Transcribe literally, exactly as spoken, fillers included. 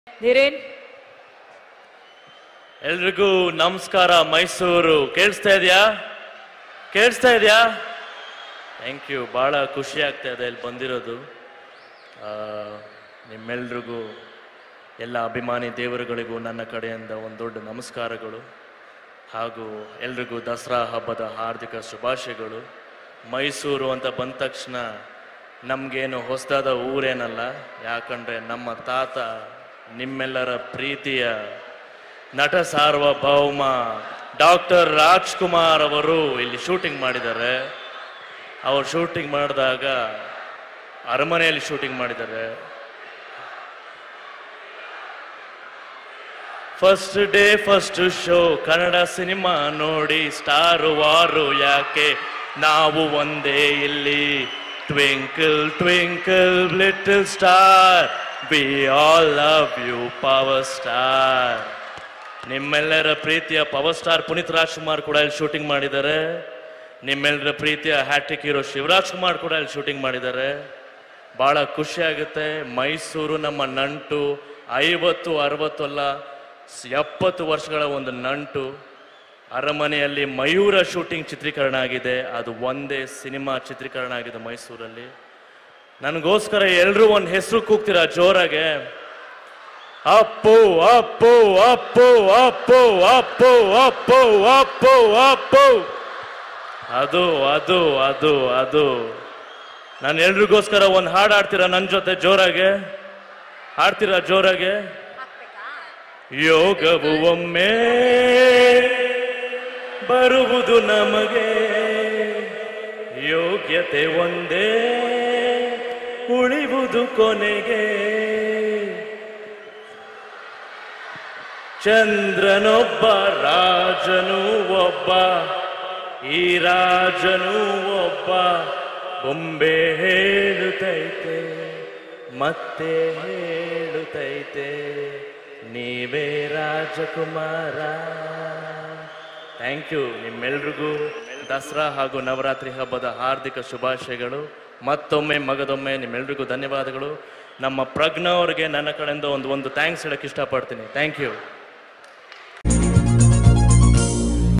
ಧೀರೇನ್ ಎಲ್ರಿಗೂ ನಮಸ್ಕಾರ. ಮೈಸೂರು ಕೇಳಿಸ್ತಾ ಇದೆಯಾ? ಕೇಳಿಸ್ತಾ ಇದೆಯಾ? Thank you. ಭಾಳ ಖುಷಿ ಆಗ್ತಾ ಇದೆ ಇಲ್ಲಿ ಬಂದಿರೋದು. ನಿಮ್ಮೆಲ್ರಿಗೂ ಎಲ್ಲ ಅಭಿಮಾನಿ ದೇವರುಗಳಿಗೂ ನನ್ನ ಕಡೆಯಿಂದ ಒಂದು ದೊಡ್ಡ ನಮಸ್ಕಾರಗಳು. ಹಾಗೂ ಎಲ್ರಿಗೂ ದಸರಾ ಹಬ್ಬದ ಹಾರ್ದಿಕ ಶುಭಾಶಯಗಳು. ಮೈಸೂರು ಅಂತ ಬಂದ ತಕ್ಷಣ ನಮಗೇನು ಹೊಸದಾದ ಊರೇನಲ್ಲ, ಯಾಕಂದರೆ ನಮ್ಮ ತಾತ ನಿಮ್ಮೆಲ್ಲರ ಪ್ರೀತಿಯ ನಟ ಸಾರ್ವಭೌಮ ಡಾಕ್ಟರ್ ರಾಜ್ಕುಮಾರ್ ಅವರು ಇಲ್ಲಿ ಶೂಟಿಂಗ್ ಮಾಡಿದ್ದಾರೆ. ಅವರು ಶೂಟಿಂಗ್ ಮಾಡಿದಾಗ ಅರಮನೆಯಲ್ಲಿ ಶೂಟಿಂಗ್ ಮಾಡಿದ್ದಾರೆ. First day first show Kannada cinema ನೋಡಿ, ಸ್ಟಾರ್ ವಾರು ಯಾಕೆ ನಾವು ಒಂದೇ ಇಲ್ಲಿ, twinkle twinkle little star we all love you power star. ನಿಮ್ಮೆಲ್ಲರ ಪ್ರೀತಿಯ ಪವರ್ ಸ್ಟಾರ್ ಪುನೀತ್ ರಾಜ್ಕುಮಾರ್ ಕೂಡ ಇಲ್ಲಿ ಶೂಟಿಂಗ್ ಮಾಡಿದ್ದಾರೆ. ನಿಮ್ಮೆಲ್ಲರ ಪ್ರೀತಿಯ ಹ್ಯಾಟ್ರಿಕ್ ಹೀರೋ ಶಿವರಾಜ್ ಕುಮಾರ್ ಕೂಡ ಇಲ್ಲಿ ಶೂಟಿಂಗ್ ಮಾಡಿದ್ದಾರೆ. ಭಾಳ ಖುಷಿ ಆಗುತ್ತೆ. ಮೈಸೂರು ನಮ್ಮ ನಂಟು, ಐವತ್ತು ಅರವತ್ತು ಅಲ್ಲ ಎಪ್ಪತ್ತು ವರ್ಷಗಳ ಒಂದು ನಂಟು. ಅರಮನೆಯಲ್ಲಿ ಮಯೂರ ಶೂಟಿಂಗ್ ಚಿತ್ರೀಕರಣ ಆಗಿದೆ, ಅದು ಒಂದೇ ಸಿನಿಮಾ ಚಿತ್ರೀಕರಣ ಆಗಿದೆ ಮೈಸೂರಲ್ಲಿ. ನನಗೋಸ್ಕರ ಎಲ್ಲರೂ ಒಂದು ಹೆಸರು ಕೂಗ್ತೀರಾ ಜೋರಾಗೆ? ಅಪ್ಪು ಅಪ್ಪು ಅಪ್ಪು ಅಪ್ಪು ಅಪ್ಪು ಅಪ್ಪು ಅಪ್ಪು ಅಪ್ಪು. ಅದು ಅದು ಅದು ಅದು ನಾನು ಎಲ್ರಿಗೋಸ್ಕರ ಒಂದು ಹಾಡು ಹಾಡ್ತೀರಾ ನನ್ನ ಜೊತೆ ಜೋರಾಗೆ? ಹಾಡ್ತೀರಾ ಜೋರಾಗೆ? ಯೋಗವು ಒಮ್ಮೆ ಬರುವುದು ನಮಗೆ, ಯೋಗ್ಯತೆ ಒಂದೇ ಉಳಿವುದು ಕೊನೆಗೆ. ಚಂದ್ರನೊಬ್ಬ ರಾಜನು ಒಬ್ಬ, ಈ ರಾಜನು ಒಬ್ಬ, ಬೊಂಬೆ ಹೇಳುತ್ತೈತೆ ಮತ್ತೆ ಹೇಳುತ್ತೈತೆ ನೀವೇ ರಾಜಕುಮಾರ. Thank you. ನಿಮ್ಮೆಲ್ರಿಗೂ ದಸರಾ ಹಾಗೂ ನವರಾತ್ರಿ ಹಬ್ಬದ ಹಾರ್ದಿಕ ಶುಭಾಶಯಗಳು. ಮತ್ತೊಮ್ಮೆ ಮಗದೊಮ್ಮೆ ನಿಮ್ಮೆಲ್ರಿಗೂ ಧನ್ಯವಾದಗಳು. ನಮ್ಮ ಪ್ರಜ್ಞಾ ಅವ್ರಿಗೆ ನನ್ನ ಕಡೆಯಿಂದ ಒಂದು ಒಂದು ಥ್ಯಾಂಕ್ಸ್ ಹೇಳಕ್ಕೆ ಇಷ್ಟಪಡ್ತೀನಿ. Thank you.